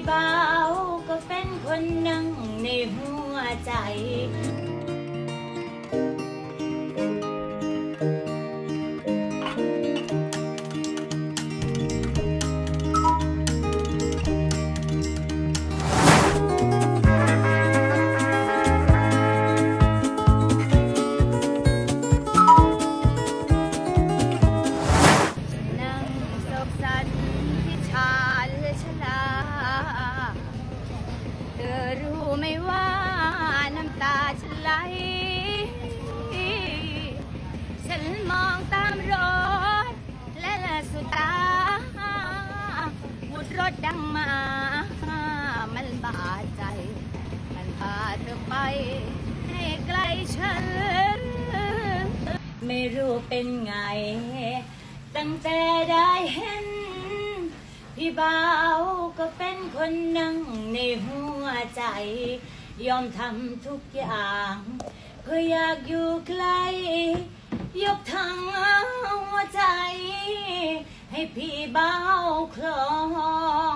บ่าวก็เป็นคนหนึ่งในหัวใจรู้ไหมว่าน้ำตาฉันไหลฉันมองตามรถและสุดตาวุดรถดังมามันบาดใจมันพาเธอไปให้ไกลฉันไม่รู้เป็นไงตั้งแต่ได้เห็นพี่บ่าวก็เป็นคนหนึ่งในหัวใจยอมทำทุกอย่างเพื่ออยากอยู่ใกล้ยกทั้งหัวใจให้พี่บ่าวครอง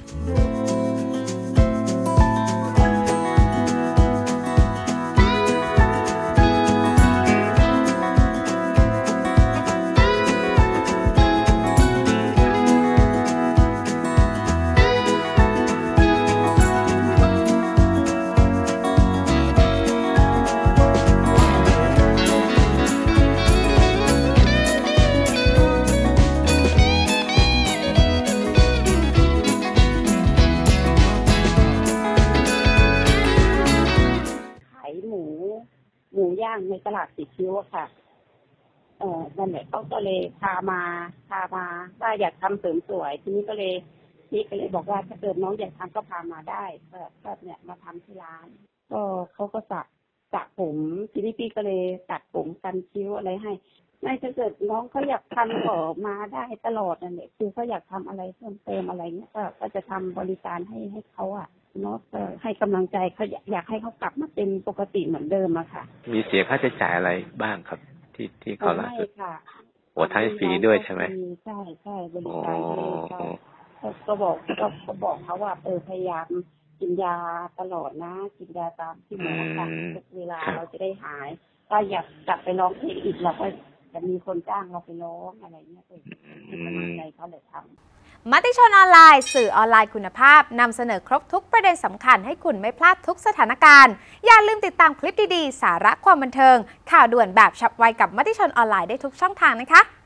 หมูย่างในตลาดสีคิ้วค่ะนั่นแหละเขาก็เลยพามาว่าอยากทำเสริมสวยทีนี้ก็เลยบอกว่าถ้าเกิดน้องอยากทำก็พามาได้ก็เนี่ยมาทำที่ร้านก็เขาก็สระผมทีนี้พี่ก็เลยตัดผมกันคิ้วอะไรให้ไม่ถ้าเกิดน้องเขาอยากทำก็มาได้ตลอดนั่นแหละคือเขาอยากทำอะไรเพิ่มเติมอะไรเงี้ยก็จะทำบริการให้เขาอ่ะเนาะให้กำลังใจเขาอยากให้เขากลับมาเป็นปกติเหมือนเดิมอะค่ะมีเสียค่าใช้จ่ายอะไรบ้างครับที่เขารับไม่ค่ะโอ้ทั้งฟรีด้วยใช่ไหมใช่บริการก็บอกเขาว่าพยายามกินยาตลอดนะกินยาตามที่หมอสั่งทุกเวลาเราจะได้หายถ้าอยากกลับไปร้องเพลงอีกเราก็จะมีคนจ้างเราไปร้องอะไรเงี้ยเป็นกำลังใจเขาเลยทำมติชนออนไลน์สื่อออนไลน์คุณภาพนำเสนอครบทุกประเด็นสำคัญให้คุณไม่พลาดทุกสถานการณ์อย่าลืมติดตามคลิปดีๆสาระความบันเทิงข่าวด่วนแบบฉับไวกับมติชนออนไลน์ได้ทุกช่องทางนะคะ